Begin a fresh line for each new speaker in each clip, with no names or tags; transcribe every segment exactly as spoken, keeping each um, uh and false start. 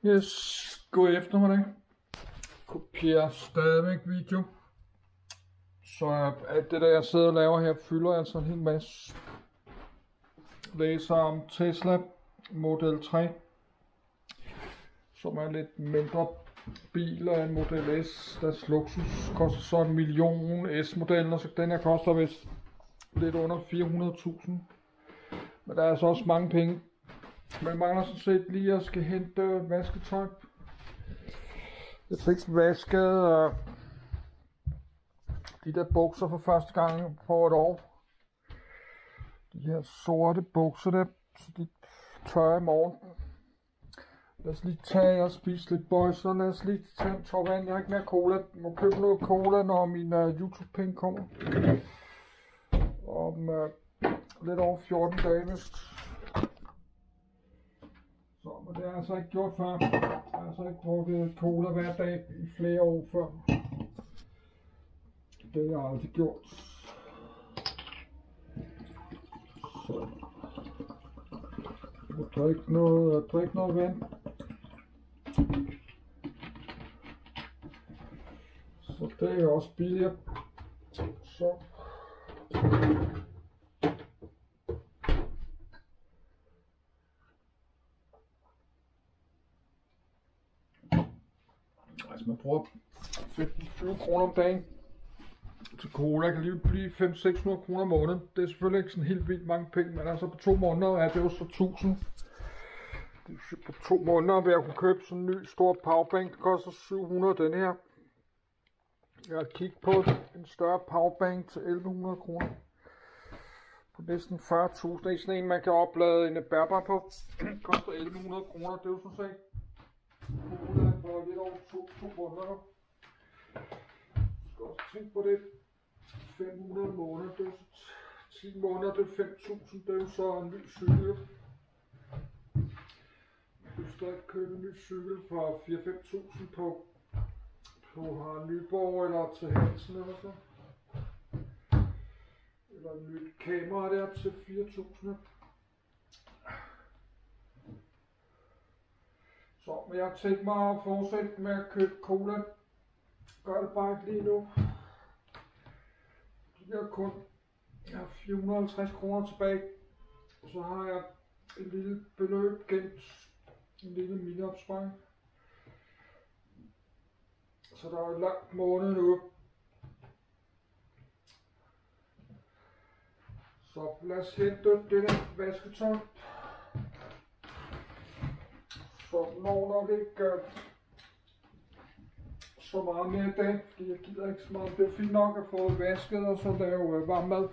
Yes, god eftermiddag. Kopierer stadigvæk video. Så alt det der jeg sidder og laver her fylder altså en hel masse. Læser om Tesla Model tre, som er lidt mindre bil end Model S. Deres luksus koster så en million. S-modellen, så den her koster vist lidt under fire hundrede tusind. Men der er altså også mange penge. Man mangler sådan set lige at skal hente vasketøj. Jeg fik vasket uh, de der bukser for første gang på et år. De her sorte bukser der, så de tørrer i morgen. Lad os lige tage og spise lidt bøjser. Lad os lige tage en tår vand. Jeg har ikke mere cola. Jeg må købe noget cola, når min uh, YouTube-penge kommer. Om uh, lidt over fjorten dage vist. Så, men det har jeg altså ikke gjort før. Jeg har altså ikke drukket cola hver dag i flere år før. Det har jeg aldrig gjort. Så. Jeg må drikke noget, drikke noget vand. Så det er også billigere. Så. Altså man bruger femten til tyve kroner om dagen til cola, kan lige blive fem til seks hundrede kroner om måneden. Det er selvfølgelig ikke sådan helt vildt mange penge, men altså på to måneder er det jo så tusind. På to måneder vil jeg kunne købe sådan en ny stor powerbank, det koster syv hundrede den her. Jeg har kigget på en større powerbank til elleve hundrede kroner. På næsten fyrre tusind. Det er sådan en man kan oplade en bærbar på. Det koster elleve hundrede kroner, det er jo sådan set cola for lidt over to, to måneder. Jeg skal også tænke på det. fem hundrede måneder, det er jo så ti måneder, det er fem tusind, det er jo så en ny cykel. Du skal stadig købe en ny cykel for fire til fem tusind på, på Nyborg eller til Hansen eller så. Eller et nyt kamera der til fire tusind. Så, men jeg har tænkt mig at fortsætte med at købe cola. Gør det bare ikke lige nu. Jeg har kun jeg har fire hundrede og halvtreds kroner tilbage. Og så har jeg et lille beløb gemt. En lille mini-opsparing. Så der er en lang måned nu. Så lad os hente det der vasketøj. Så når nok ikke uh, så meget mere i dag, fordi jeg gider ikke så meget. Det er fint nok at få vasket og så lave uh, varm mad.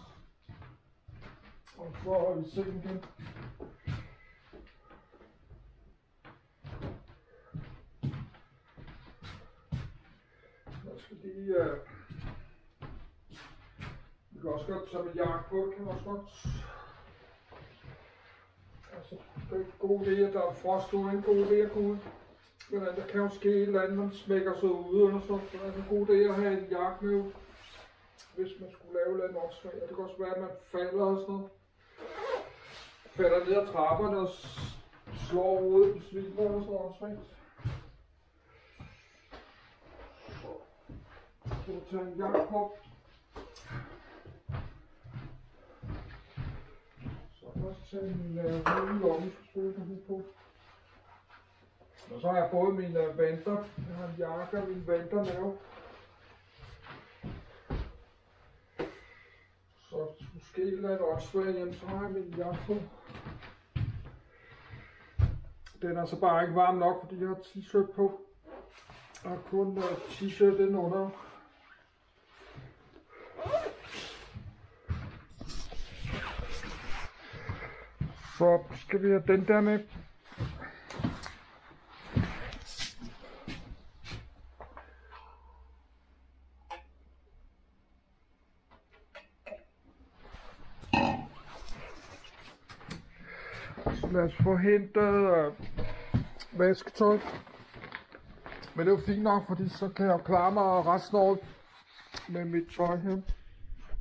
Og så er vi se igen. Jeg skal lige... Uh, vi kan også godt tage med jakke på, kan også godt. Altså, det er ikke god idé, at der er frost ude, en god idé at gå ud. Men der kan jo ske et eller andet, man smækker sig ude eller sådan, så er det en god idé at have en jakke med, hvis man skulle lave et eller andet opsvag. Det kan også være, at man falder og sådan noget. Falder ned ad trapperne og slår hovedet på svimer og sådan noget opsvagt. Så skal du tage en jakke på. Også tage min øh, lomme, selvfølgelig på. Og så har jeg både mine øh, vanter, jeg har en jakke og mine vanter med. Så måske et eller andet åndssvagt hjemme, så har jeg min jakke på. Den er så bare ikke varm nok, fordi jeg har t-shirt på. Jeg har kun øh, t-shirt indenunder. Så skal vi have den der med. Så lad os få hentet øh, vasketøj. Men det er jo fint nok, fordi så kan jeg klare mig resten af året med mit tøj her.